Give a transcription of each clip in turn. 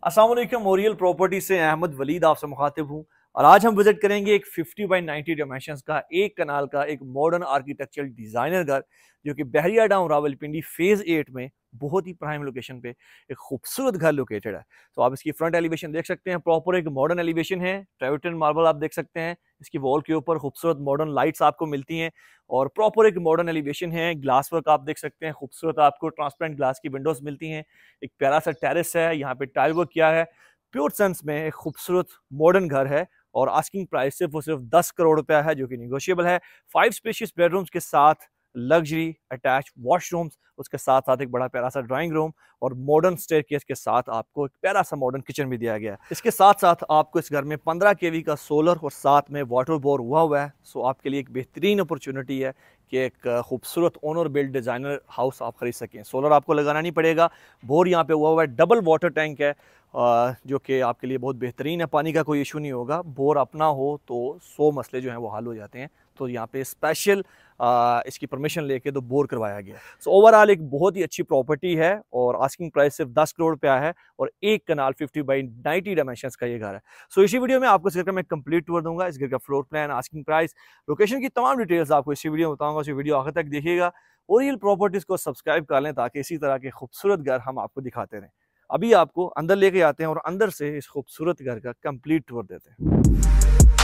अस्सलाम वालेकुम। Oryol property से अहमद वलीद आपसे मुखातिब हूँ और आज हम विजिट करेंगे एक 50 बाई 90 डायमेंशंस का एक कनाल का एक मॉडर्न आर्किटेक्चरल डिजाइनर घर जो कि बहरिया टाउन रावलपिंडी फेज 8 में बहुत ही प्राइम लोकेशन पे एक खूबसूरत घर लोकेटेड है। तो आप इसकी फ्रंट एलिवेशन देख सकते हैं, प्रॉपर एक मॉडर्न एलिवेशन है। ट्रेवर्टन मार्बल आप देख सकते हैं, इसकी वॉल के ऊपर खूबसूरत मॉडर्न लाइट्स आपको मिलती हैं और प्रॉपर एक मॉडर्न एलिवेशन है। ग्लास वर्क आप देख सकते हैं, खूबसूरत आपको ट्रांसपेरेंट ग्लास की विंडोज मिलती हैं। एक प्यारा सा टेरेस है, यहाँ पे टाइल वर्क किया है। प्योर सेंस में एक खूबसूरत मॉडर्न घर है और आस्किंग प्राइस सिर्फ और सिर्फ 10 करोड़ रुपया है, जो कि निगोशिएबल है। 5 स्पेशियस बेडरूम्स के साथ लग्जरी अटैच वॉशरूम्स, उसके साथ साथ एक बड़ा प्यारा सा ड्राइंग रूम और मॉडर्न स्टेयरकेस के साथ आपको एक प्यारा सा मॉडर्न किचन भी दिया गया है। इसके साथ साथ आपको इस घर में 15 केवी का सोलर और साथ में वाटर बोर हुआ है। सो आपके लिए एक बेहतरीन अपॉर्चुनिटी है कि एक खूबसूरत ओनर बिल्ड डिज़ाइनर हाउस आप खरीद सकें। सोलर आपको लगाना नहीं पड़ेगा, बोर यहाँ पे हुआ है, डबल वाटर टैंक है जो कि आपके लिए बहुत बेहतरीन है। पानी का कोई इशू नहीं होगा, बोर अपना हो तो 100 मसले जो हैं वो हल हो जाते हैं। तो यहाँ पे स्पेशल इसकी परमिशन लेके तो बोर करवाया गया। सो ओवरऑल एक बहुत ही अच्छी प्रॉपर्टी है और आस्किंग प्राइस सिर्फ 10 करोड़ रुपया है और एक कनाल 50 बाई 90 डायमेंशंस का ये घर है। सो इसी वीडियो में आपको इस घर का मैं कंप्लीट टूर दूंगा, इस घर का floor plan, asking price, location की तमाम डिटेल्स आपको इसी वीडियो में बताऊंगा। इसी वीडियो आखिर तक देखिएगा। ओरियल प्रॉपर्टीज को सब्सक्राइब कर लें ताकि इसी तरह के खूबसूरत घर हम आपको दिखाते रहें। अभी आपको अंदर लेके आते हैं और अंदर से इस खूबसूरत घर का कंप्लीट टूर देते हैं।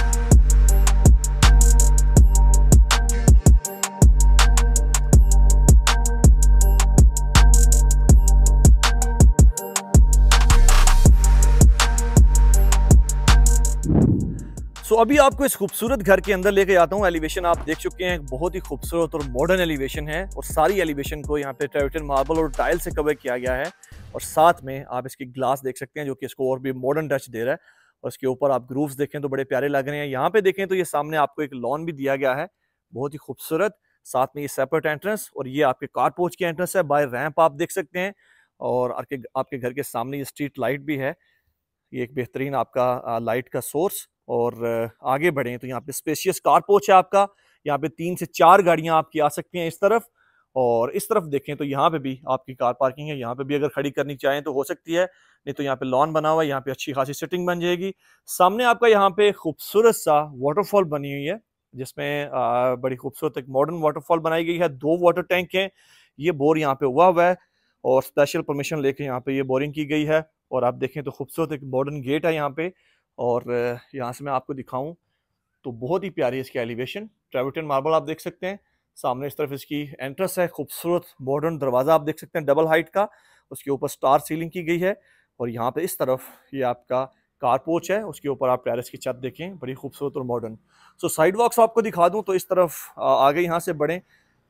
अभी आपको इस खूबसूरत घर के अंदर लेके जाता हूँ। एलिवेशन आप देख चुके हैं, बहुत ही खूबसूरत और मॉडर्न एलिवेशन है और सारी एलिवेशन को यहाँ पे ट्रेवर्टन मार्बल और टाइल से कवर किया गया है और साथ में आप इसकी ग्लास देख सकते हैं जो कि इसको और भी मॉडर्न टच दे रहा है। और इसके ऊपर आप ग्रूव्स देखें तो बड़े प्यारे लग रहे हैं। यहाँ पे देखें तो ये सामने आपको एक लॉन भी दिया गया है, बहुत ही खूबसूरत। साथ में ये सेपरेट एंट्रेंस और ये आपके कार पोर्च की एंट्रेंस है। बाय रैंप आप देख सकते हैं और आपके घर के सामने ये स्ट्रीट लाइट भी है। ये एक बेहतरीन आपका लाइट का सोर्स। और आगे बढ़ें तो यहाँ पे स्पेशियस कार पोर्च है आपका। यहाँ पे 3 से 4 गाड़ियाँ आपकी आ सकती हैं इस तरफ और इस तरफ देखें तो यहाँ पे भी आपकी कार पार्किंग है। यहाँ पे भी अगर खड़ी करनी चाहें तो हो सकती है, नहीं तो यहाँ पे लॉन बना हुआ है, यहाँ पे अच्छी खासी सिटिंग बन जाएगी। सामने आपका यहाँ पे खूबसूरत सा वाटरफॉल बनी हुई है जिसमें बड़ी खूबसूरत एक मॉडर्न वाटरफॉल बनाई गई है। 2 वाटर टैंक हैं, ये बोर यहाँ पे हुआ है और स्पेशल परमिशन लेके यहाँ पे ये बोरिंग की गई है। और आप देखें तो खूबसूरत एक मॉडर्न गेट है यहाँ पे और यहाँ से मैं आपको दिखाऊं तो बहुत ही प्यारी इसकी एलिवेशन। ट्रेवर्टन मार्बल आप देख सकते हैं, सामने इस तरफ इसकी एंट्रेंस है, खूबसूरत मॉडर्न दरवाज़ा आप देख सकते हैं डबल हाइट का, उसके ऊपर स्टार सीलिंग की गई है। और यहाँ पे इस तरफ ये आपका कार पोर्च है, उसके ऊपर आप टेरेस की छत देखें, बड़ी खूबसूरत और मॉडर्न। साइड वॉक्स आपको दिखा दूँ तो इस तरफ आगे यहाँ से बढ़ें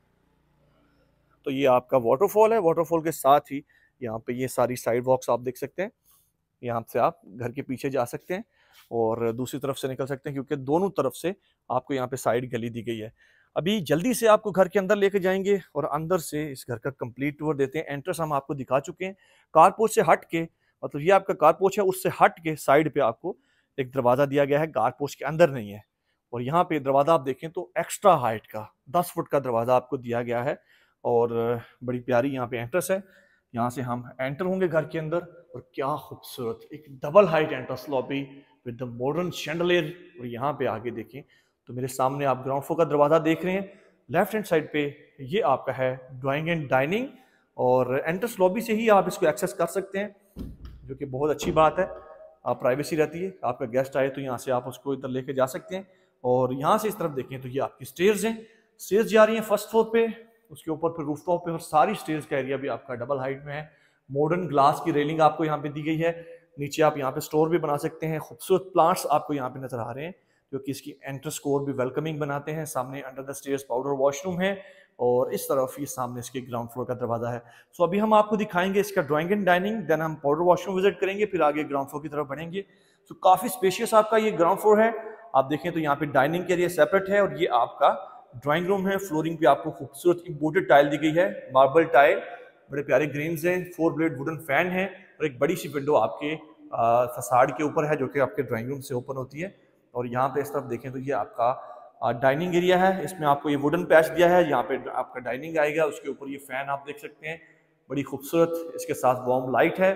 तो ये आपका वाटरफॉल है। वाटरफॉल के साथ ही यहाँ पे ये सारी साइड वॉक्स आप देख सकते हैं। यहाँ से आप घर के पीछे जा सकते हैं और दूसरी तरफ से निकल सकते हैं क्योंकि दोनों तरफ से आपको यहाँ पे साइड गली दी गई है। अभी जल्दी से आपको घर के अंदर लेके जाएंगे और अंदर से इस घर का कंप्लीट टूर देते हैं। एंट्रेंस हम आपको दिखा चुके हैं। कारपोर्च से हट के, मतलब ये आपका कारपोर्च है, उससे हट के साइड पे आपको एक दरवाज़ा दिया गया है, कारपोर्च के अंदर नहीं है। और यहाँ पे दरवाज़ा आप देखें तो एक्स्ट्रा हाइट का 10 फुट का दरवाज़ा आपको दिया गया है और बड़ी प्यारी यहाँ पे एंट्रेंस है। यहाँ से हम एंटर होंगे घर के अंदर और क्या खूबसूरत एक double height entrance lobby with the modern chandelier. और यहाँ पे आगे देखें तो मेरे सामने आप ग्राउंड फ्लोर का दरवाज़ा देख रहे हैं। लेफ्ट हैंड साइड पे ये आपका है ड्राइंग एंड डाइनिंग और एंट्रेंस लॉबी से ही आप इसको एक्सेस कर सकते हैं, जो कि बहुत अच्छी बात है। आप प्राइवेसी रहती है, आपका गेस्ट आए तो यहाँ से आप उसको इधर लेके जा सकते हैं। और यहाँ से इस तरफ देखें तो ये आपकी स्टेयर्स हैं, स्टेयर्स जा रही हैं फर्स्ट फ्लोर पे, उसके ऊपर फिर रूफटॉप पे और सारी स्टेयर्स का एरिया भी आपका डबल हाइट में है। मॉडर्न ग्लास की रेलिंग आपको यहाँ पे दी गई है। नीचे आप यहाँ पे स्टोर भी बना सकते हैं। खूबसूरत प्लांट्स आपको यहाँ पे नजर आ रहे हैं जो कि इसकी एंट्रेंस को और भी वेलकमिंग बनाते हैं। सामने under the stairs powder washroom है और इस तरफ ये सामने इसके ग्राउंड फ्लोर का दरवाजा है। अभी हम आपको दिखाएंगे इसका ड्राइंग एंड डाइनिंग, देन हम पाउडर वॉशरूम विजिट करेंगे, फिर आगे ग्राउंड फ्लोर की तरफ बढ़ेंगे। काफी स्पेशियस आपका ये ग्राउंड फ्लोर है। आप देखें तो यहाँ पे डाइनिंग के एरिया सेपरेट है और ये आपका ड्राइंग रूम है। फ्लोरिंग पे आपको खूबसूरत इंपोर्टेड टाइल दी गई है, मार्बल टाइल, बड़े प्यारे ग्रेन्स हैं। 4 ब्लेड वुडन फैन है और एक बड़ी सी विंडो आपके फसाड के ऊपर है जो कि आपके ड्राइंग रूम से ओपन होती है। और यहाँ पे इस तरफ देखें तो ये आपका डाइनिंग एरिया है। इसमें आपको ये वुडन पैच दिया है, यहाँ पे आपका डाइनिंग आएगा, उसके ऊपर ये फैन आप देख सकते हैं, बड़ी खूबसूरत इसके साथ वार्म लाइट है।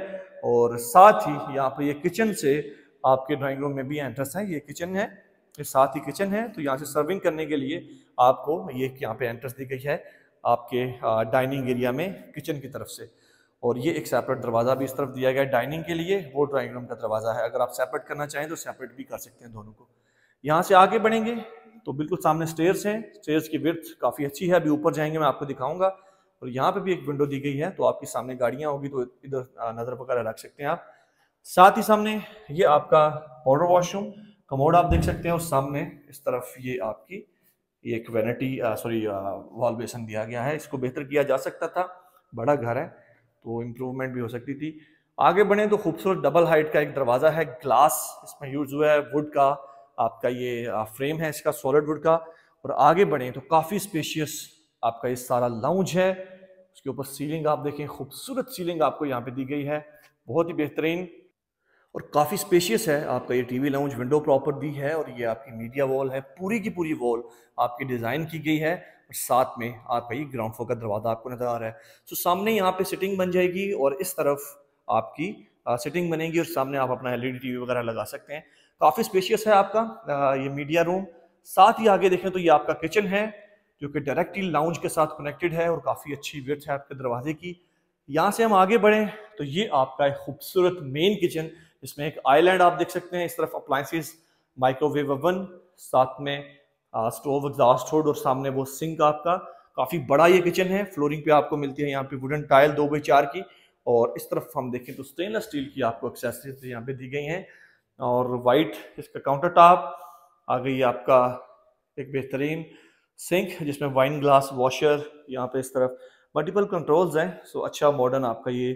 और साथ ही यहाँ पे ये किचन से आपके ड्राइंग रूम में भी एंट्रेंस है। ये किचन है, ये साथ ही किचन है, तो यहाँ से सर्विंग करने के लिए आपको ये यहाँ पे एंट्रेंस दी गई है आपके डाइनिंग एरिया में किचन की तरफ से। और ये एक सेपरेट दरवाज़ा भी इस तरफ दिया गया है डाइनिंग के लिए, वो ड्राइंग रूम का दरवाज़ा है। अगर आप सेपरेट करना चाहें तो सेपरेट भी कर सकते हैं दोनों को। यहाँ से आगे बढ़ेंगे तो बिल्कुल सामने स्टेयर्स हैं। स्टेयर्स की विड्थ काफ़ी अच्छी है, अभी ऊपर जाएंगे मैं आपको दिखाऊंगा। और यहाँ पे भी एक विंडो दी गई है, तो आपके सामने गाड़ियाँ होगी तो इधर नज़र वगैरह रख सकते हैं आप। साथ ही सामने ये आपका पाउडर वॉशरूम कमोड आप देख सकते हैं, और सामने इस तरफ ये आपकी एक वैनिटी वॉल बेसन दिया गया है। इसको बेहतर किया जा सकता था, बड़ा घर है तो इम्प्रूवमेंट भी हो सकती थी। आगे बढ़े तो खूबसूरत डबल हाइट का एक दरवाज़ा है, ग्लास इसमें यूज हुआ है, वुड का आपका ये फ्रेम है इसका, सॉलिड वुड का। और आगे बढ़े तो काफ़ी स्पेशियस आपका ये सारा लाउंज है। उसके ऊपर सीलिंग आप देखें, खूबसूरत सीलिंग आपको यहाँ पे दी गई है, बहुत ही बेहतरीन और काफ़ी स्पेशियस है। आपका ये टीवी लाउंज, विंडो प्रॉपर दी है, और ये आपकी मीडिया वॉल है, पूरी की पूरी वॉल आपकी डिज़ाइन की गई है। और साथ में आपका ये ग्राउंड फ्लोर का दरवाज़ा आपको नजर आ रहा है। तो सामने यहाँ पे सिटिंग बन जाएगी, और इस तरफ आपकी सिटिंग बनेगी, और सामने आप अपना एलईडी टीवी वगैरह लगा सकते हैं। काफ़ी स्पेशियस है आपका ये मीडिया रूम। साथ ही आगे देखें तो ये आपका किचन है, जो कि डायरेक्टली लाउंज के साथ कनेक्टेड है, और काफ़ी अच्छी विड्थ है आपके दरवाजे की। यहाँ से हम आगे बढ़ें तो ये आपका एक खूबसूरत मेन किचन, इसमें एक आइलैंड आप देख सकते हैं। इस तरफ अप्लायंसेस, माइक्रोवेव ओवन, साथ में स्टोव, एग्जॉस्ट होड, और सामने वो सिंक आपका। काफ़ी बड़ा ये किचन है। फ्लोरिंग पे आपको मिलती है यहाँ पे वुडन टाइल 2x4 की, और इस तरफ हम देखें तो स्टेनलेस स्टील की आपको एक्सेसरीज यहाँ पे दी गई हैं, और वाइट इसका काउंटर टॉप। आ गई आपका एक बेहतरीन सिंक जिसमें वाइन ग्लास वॉशर, यहाँ पे इस तरफ मल्टीपल कंट्रोल्स हैं। सो अच्छा मॉडर्न आपका ये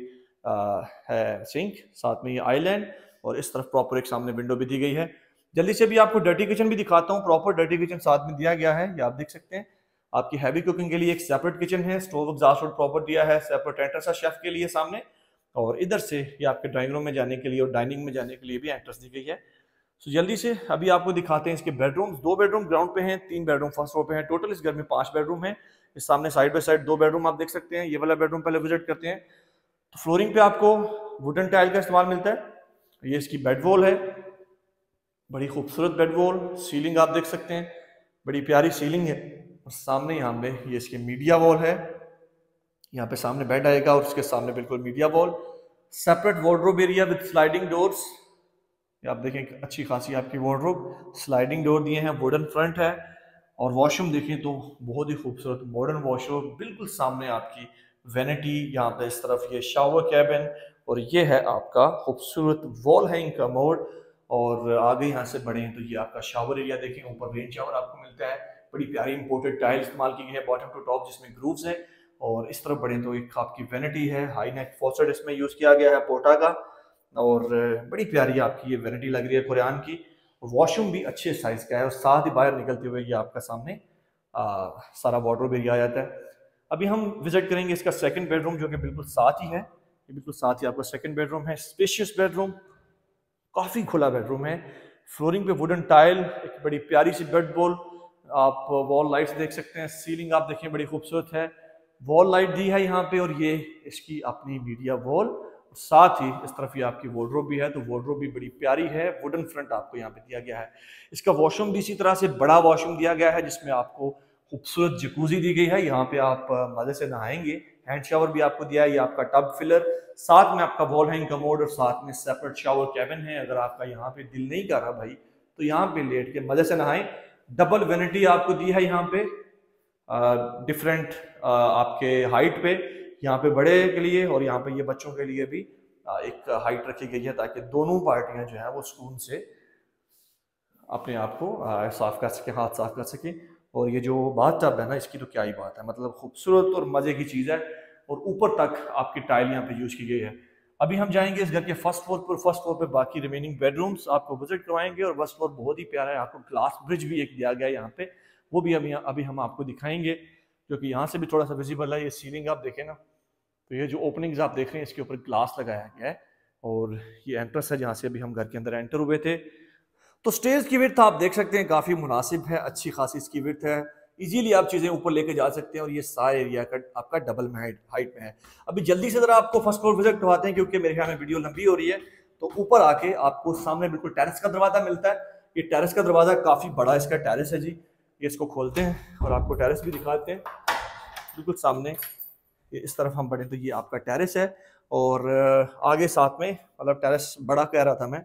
है सिंक, साथ में ये आइलैंड, और इस तरफ प्रॉपर एक सामने विंडो भी दी गई है। जल्दी से भी आपको डर्टी किचन भी दिखाता हूँ। प्रॉपर डर्टी किचन साथ में दिया गया है, ये आप देख सकते हैं। आपकी हैवी कुकिंग के लिए एक सेपरेट किचन है, स्टोव एग्जॉस्ट होड प्रॉपर दिया है, सेपरेट एंट्रेंस है शेफ के लिए सामने। और इधर से ये आपके ड्राइंग रूम में जाने के लिए और डाइनिंग में जाने के लिए भी एंट्रेंस दी गई है। सो जल्दी से अभी आपको दिखाते हैं इसके बेडरूम्स। 2 बेडरूम ग्राउंड पे हैं, 3 बेडरूम फर्स्ट फ्लोर पे हैं। टोटल इस घर में 5 बेडरूम हैं। इस सामने साइड बाय साइड 2 बेडरूम आप देख सकते हैं। ये वाला बेडरूम पहले विजिट करते हैं। तो फ्लोरिंग पे आपको वुडन टाइल का इस्तेमाल मिलता है। ये इसकी बेड वॉल है, बड़ी खूबसूरत बेड वॉल। सीलिंग आप देख सकते हैं, बड़ी प्यारी सीलिंग है। और सामने यहाँ पे ये इसकी मीडिया वॉल है, यहाँ पे सामने बेड आएगा और उसके सामने बिल्कुल media wall. Separate wardrobe area with sliding doors, आप देखें अच्छी खासी आपकी वार्डरोब, स्लाइडिंग डोर दिए हैं, वुडन फ्रंट है। और वॉशरूम देखें तो बहुत ही खूबसूरत मॉडर्न वॉशरूम, बिल्कुल सामने आपकी वेनिटी, यहाँ पे इस तरफ ये शावर कैबिन, और ये है आपका खूबसूरत वॉल हैंगिंग कमोड। और आगे यहाँ से बढ़े तो ये आपका शावर एरिया देखें, ऊपर रेन शावर आपको मिलता है। बड़ी प्यारी इंपोर्टेड टाइल इस्तेमाल की गई है बॉटम टू टॉप, जिसमें ग्रूव्स है। और इस तरफ बढ़े तो एक आपकी वेनिटी है, हाई नेक फॉसेट इसमें यूज किया गया है पोर्टा का, और बड़ी प्यारी आपकी ये वेनिटी लग रही है कुरान की। वॉशरूम भी अच्छे साइज का है, और साथ ही बाहर निकलते हुए ये आपका सामने सारा वार्डरोब एरिया आ जाता है। अभी हम विजिट करेंगे इसका सेकंड बेडरूम, जो कि बिल्कुल साथ ही है। ये बिल्कुल साथ ही आपका सेकंड बेडरूम है, स्पेशियस बेडरूम, काफी खुला बेडरूम है। फ्लोरिंग पे वुडन टाइल, एक बड़ी प्यारी सी बेड वॉल, आप वॉल लाइट्स देख सकते हैं। सीलिंग आप देखें बड़ी खूबसूरत है, वॉल लाइट दी है यहाँ पे, और ये इसकी अपनी मीडिया वॉल। साथ ही इस तरफ ये आपकी वार्डरोब भी है, तो वार्डरोब भी बड़ी प्यारी है, वुडन फ्रंट आपको यहाँ पे दिया गया है। इसका वॉशरूम भी इसी तरह से बड़ा वॉशरूम दिया गया है, जिसमें आपको खूबसूरत जकूजी दी गई है। यहाँ पे आप मजे से नहाएंगे। हैंड शावर भी आपको दिया है, ये आपका टब फिलर, साथ में आपका वॉल हैंग कमोड, और साथ में सेपरेट शावर कैबिन है। अगर आपका यहाँ पे दिल नहीं कर रहा भाई, तो यहाँ पे लेट के मजे से नहाएं। डबल वेनिटी आपको दी है यहाँ पे, डिफरेंट आपके हाइट पे, यहाँ पे बड़े के लिए और यहाँ पे ये बच्चों के लिए भी एक हाइट रखी गई है, ताकि दोनों पार्टियां जो है वो सुकून से अपने आप को साफ कर सके, हाथ साफ कर सके। और ये जो बाथ टब है ना, इसकी तो क्या ही बात है, मतलब खूबसूरत और मजे की चीज़ है। और ऊपर तक आपकी टाइल यहाँ पे यूज की गई है। अभी हम जाएंगे इस घर के फर्स्ट फ्लोर पर। फर्स्ट फ्लोर पे बाकी रिमेनिंग बेडरूम्स आपको विजिट करवाएंगे, और फर्स्ट फ्लोर बहुत ही प्यारा है। आपको ग्लास ब्रिज भी एक दिया गया है यहाँ पे, वो भी अभी हम आपको दिखाएंगे, क्योंकि यहाँ से भी थोड़ा सा विजिबल है। ये सीलिंग आप देखें ना, तो ये जो ओपनिंग्स आप देख रहे हैं, इसके ऊपर ग्लास लगाया गया है। और ये एंट्रेंस है जहाँ से अभी हम घर के अंदर एंटर हुए थे। तो स्टेज की विड्थ आप देख सकते हैं, काफ़ी मुनासिब है, अच्छी खासी इसकी विड्थ है। इजीली आप चीजें ऊपर लेके जा सकते हैं। और ये सारा एरिया का आपका डबल हाइट में है। अभी जल्दी से जरा आपको फर्स्ट फ्लोर विजिट करवाते हैं, क्योंकि मेरे ख्याल में वीडियो लंबी हो रही है। तो ऊपर आके आपको सामने बिल्कुल टेरेस का दरवाजा मिलता है। ये टेरेस का दरवाजा काफी बड़ा इसका टेरेस है जी। ये इसको खोलते हैं और आपको टेरेस भी दिखाते हैं बिल्कुल सामने। ये इस तरफ हम बढ़े तो ये आपका टेरेस है, और आगे साथ में मतलब टेरेस बड़ा कह रहा था मैं,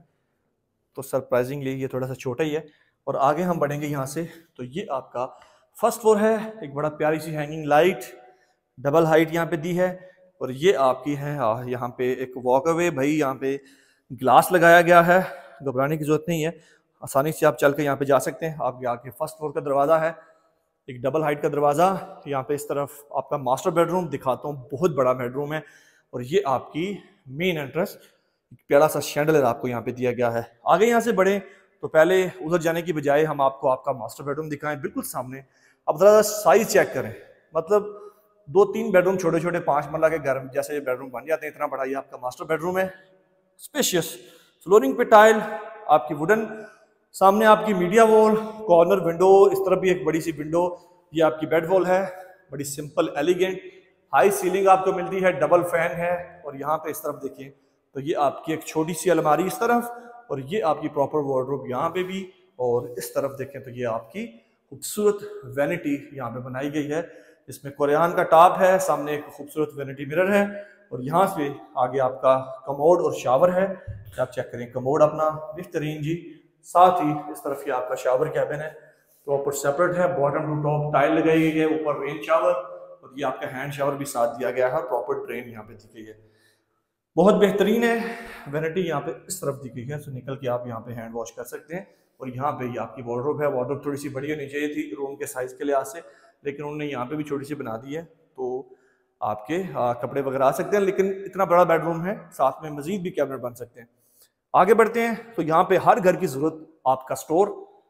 तो सरप्राइजिंगली ये थोड़ा सा छोटा ही है। और आगे हम बढ़ेंगे यहाँ से तो ये आपका फर्स्ट फ्लोर है। एक बड़ा प्यारी सी हैंगिंग लाइट, डबल हाइट यहाँ पे दी है। और ये आपकी है यहाँ पे एक वॉकअवे, भाई यहाँ पे ग्लास लगाया गया है, घबराने की जरूरत नहीं है, आसानी से आप चल के यहाँ पे जा सकते हैं। आप आके फर्स्ट फ्लोर का दरवाजा है, एक डबल हाइट का दरवाजा। यहाँ पे इस तरफ आपका मास्टर बेडरूम दिखाता हूँ, बहुत बड़ा बेडरूम है। और ये आपकी मेन एंट्रेंस, प्यारा सा शैंडलियर आपको यहाँ पे दिया गया है। आगे यहाँ से बढ़े तो पहले उधर जाने की बजाय हम आपको आपका मास्टर बेडरूम दिखाएं बिल्कुल सामने। अब जरा साइज चेक करें, मतलब 2-3 बेडरूम छोटे छोटे 5 मरला के घर जैसे ये बेडरूम बन जाते हैं, इतना बड़ा ये आपका मास्टर बेडरूम है। स्पेशियस फ्लोरिंग पे टाइल, आपकी वुडन, सामने आपकी मीडिया वॉल, कॉर्नर विंडो, इस तरफ भी एक बड़ी सी विंडो। ये आपकी बेड वॉल है, बड़ी सिंपल एलिगेंट, हाई सीलिंग आपको मिलती है, डबल फैन है। और यहाँ पे इस तरफ देखिए तो ये आपकी एक छोटी सी अलमारी इस तरफ, और ये आपकी प्रॉपर वार्डरोब यहाँ पे भी। और इस तरफ देखें तो ये आपकी खूबसूरत वैनिटी यहाँ पे बनाई गई है, इसमें कोरियान का टॉप है, सामने एक खूबसूरत वैनिटी मिरर है। और यहाँ से आगे आपका कमोड और शावर है, आप चेक करें कमोड अपना बेहतरीन जी। साथ ही इस तरफ ये आपका शावर कैबिन है, प्रॉपर सेपरेट है, बॉटम टू टॉप टाइल लगाई गई है, ऊपर रेन शावर, और ये आपका हैंड शावर भी साथ दिया गया है, प्रॉपर ड्रेन यहाँ पे दी गई है, बहुत बेहतरीन है। वैनिटी यहाँ पे इस तरफ दी गई है, तो निकल के आप यहाँ पे हैंड वॉश कर सकते हैं। और यहाँ पे ये आपकी वार्डरोब है, वार्डरोब थोड़ी सी बड़ी होनी चाहिए थी रूम के साइज के लिहाज से, लेकिन उन्होंने यहाँ पे भी छोटी सी बना दी है, तो आपके कपड़े वगैरह आ सकते हैं। लेकिन इतना बड़ा बेडरूम है, साथ में मजीद भी कैबिनेट बन सकते हैं। आगे बढ़ते हैं तो यहाँ पे हर घर की जरूरत आपका स्टोर,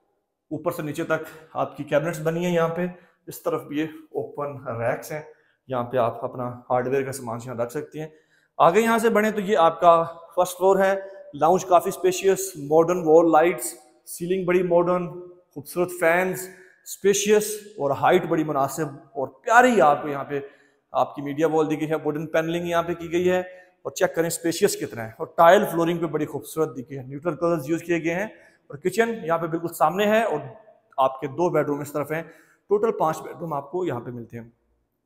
ऊपर से नीचे तक आपकी कैबिनेट्स बनी है। यहाँ पे इस तरफ भी ये ओपन रैक्स हैं, यहाँ पे आप अपना हार्डवेयर का सामान यहाँ रख सकते हैं। आगे यहाँ से बढ़े तो ये आपका फर्स्ट फ्लोर है, लाउंज काफी spacious, modern wall lights, ceiling बड़ी मॉडर्न, खूबसूरत फैंस, स्पेशियस और हाइट बड़ी मुनासिब और प्यारी। आपको यहाँ पे आपकी मीडिया वॉल दी गई है, वुडन पैनलिंग यहाँ पे की गई है, और चेक करें स्पेशियस कितना है। और टाइल फ्लोरिंग पे बड़ी खूबसूरत दी गई है, न्यूट्रल कलर्स यूज किए गए हैं। और किचन यहाँ पे बिल्कुल सामने है, और आपके 2 बेडरूम इस तरफ हैं, टोटल 5 बेडरूम आपको यहाँ पे मिलते हैं।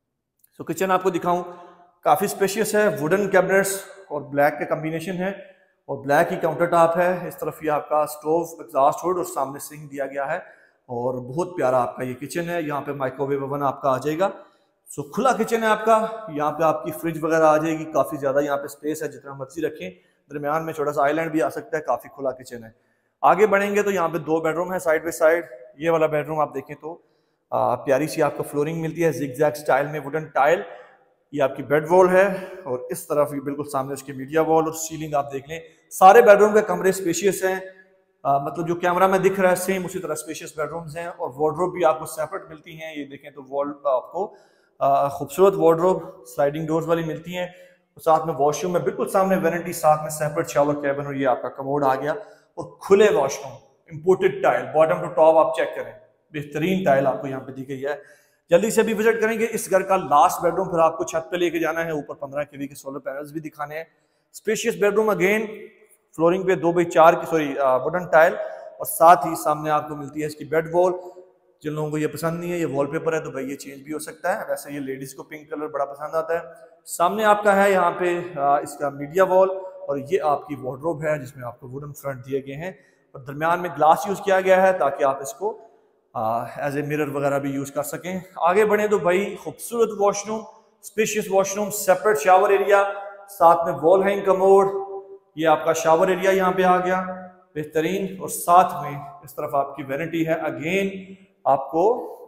तो किचन आपको दिखाऊं, काफी स्पेशियस है, वुडन कैबिनेट्स और ब्लैक का कॉम्बिनेशन है, और ब्लैक ही काउंटर टॉप है। इस तरफ ये आपका स्टोव, एग्जॉस्ट हुड और सामने सिंक दिया गया है, और बहुत प्यारा आपका ये किचन है। यहाँ पे माइक्रोवेव ओवन आपका आ जाएगा। सो खुला किचन है आपका, यहाँ पे आपकी फ्रिज वगैरह आ जाएगी, काफी ज्यादा यहाँ पे स्पेस है, जितना मर्जी रखें। दरमियान में छोटा सा आइलैंड भी आ सकता है, काफी खुला किचन है। आगे बढ़ेंगे तो यहाँ पे 2 बेडरूम है साइड बाई साइड। ये वाला बेडरूम आप देखें तो प्यारी सी आपको फ्लोरिंग मिलती है, जिगजैग स्टाइल में वुडन टाइल। ये आपकी बेड वॉल है, और इस तरफ ये बिल्कुल सामने उसकी मीडिया वॉल और सीलिंग आप देख लें। सारे बेडरूम के कमरे स्पेशियस हैं, मतलब जो कैमरा में दिख रहा है सेम उसी तरह स्पेशियस बेडरूम्स हैं। और वार्डरोब भी आपको सेपरेट मिलती हैं, ये देखें तो वॉल आपको खूबसूरत वार्डरोब स्लाइडिंग डोर्स वाली मिलती हैं। साथ में वॉशरूम में बिल्कुल सामने वैनिटी, साथ में सेपरेट शावर कैबिन, और ये आपका कमोड आ गया, और खुले washroom, imported tile, bottom to top आप चेक करें, बेहतरीन टाइल आपको यहाँ पे दी गई है। जल्दी से भी विजिट करेंगे इस घर का लास्ट बेडरूम, फिर आपको छत पे लेके जाना है, ऊपर 15 kV के सोलर पैनल्स भी दिखाने हैं। स्पेशियस बेडरूम, अगेन फ्लोरिंग पे 2x4 की वुडन टाइल, और साथ ही सामने आपको मिलती है इसकी बेड वॉल। जिन लोगों को ये पसंद नहीं है, ये वॉलपेपर है, तो भाई ये चेंज भी हो सकता है। वैसे ये लेडीज को पिंक कलर बड़ा पसंद आता है। सामने आपका है यहाँ पे इसका मीडिया वॉल, और ये आपकी वार्डरोब है जिसमें आपको वुडन फ्रंट दिए गए हैं, और दरमियान में ग्लास यूज किया गया है ताकि आप इसको एज ए मिरर वगैरह भी यूज कर सकें। आगे बढ़े तो भाई खूबसूरत washroom, spacious washroom, separate shower area, साथ में वॉल हैंग कमोड, ये आपका शावर एरिया यहाँ पे आ गया बेहतरीन। और साथ में इस तरफ आपकी वैनिटी है, अगेन आपको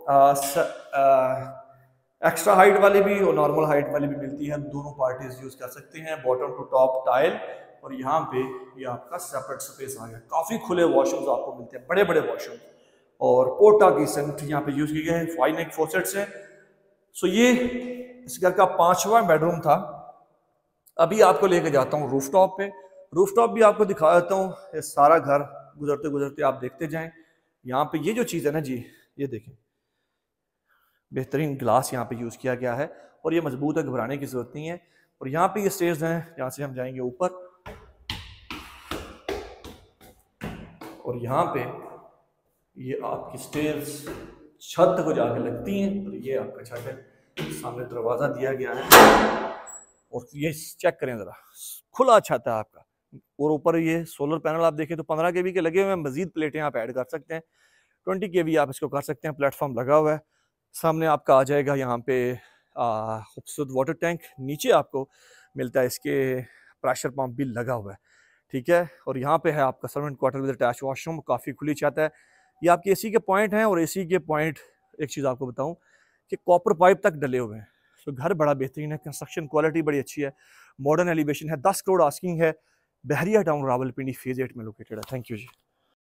एक्स्ट्रा हाइट वाली भी और नॉर्मल हाइट वाली भी मिलती है, दोनों पार्टीज यूज कर सकते हैं। बॉटम टू टॉप टाइल, और यहाँ पे ये आपका सेपरेट स्पेस आ गया। काफी खुले वॉशरूम्स आपको मिलते हैं, बड़े बड़े वॉशरूम, और पोर्टा की सेंट यहाँ पे यूज की गए हैं, 5 नेक फॉसेट्स हैं। सो ये इस घर का 5वां बेडरूम था। अभी आपको लेके जाता हूँ रूफटॉप पे, रूफटॉप भी आपको दिखा देता हूँ। ये सारा घर गुजरते गुजरते आप देखते जाएं। यहाँ पे ये जो चीज़ है ना जी, ये देखें, बेहतरीन ग्लास यहाँ पे यूज़ किया गया है और ये मजबूत है, घबराने की ज़रूरत नहीं है। और यहाँ पे ये स्टेयर्स हैं, यहाँ से हम जाएंगे ऊपर और यहाँ पे ये आपकी स्टेयर्स छत तक जाके लगती हैं। और ये आपका छत है, सामने दरवाज़ा दिया गया है और ये चेक करें ज़रा, खुला छत है आपका। और ऊपर ये सोलर पैनल आप देखें तो 15 kV के लगे हुए हैं, मजीद प्लेटें आप ऐड कर सकते हैं, 20 kV आप इसको कर सकते हैं। प्लेटफॉर्म लगा हुआ है, सामने आपका आ जाएगा यहाँ पे खूबसूरत वाटर टैंक, नीचे आपको मिलता है इसके प्रेशर पंप भी लगा हुआ है, ठीक है। और यहाँ पे है आपका servant quarter with attach washroom, काफ़ी खुली छत है। ये आपके एसी के पॉइंट हैं और एसी के पॉइंट एक चीज़ आपको बताऊँ कि कॉपर पाइप तक डले हुए हैं। तो घर बड़ा बेहतरीन है, कंस्ट्रक्शन क्वालिटी बड़ी अच्छी है, मॉडर्न एलिवेशन है, 10 करोड़ आस्किंग है, बहरिया टाउन रावलपिंडी फेज 8 में लोकेटेड है। Thank you ji.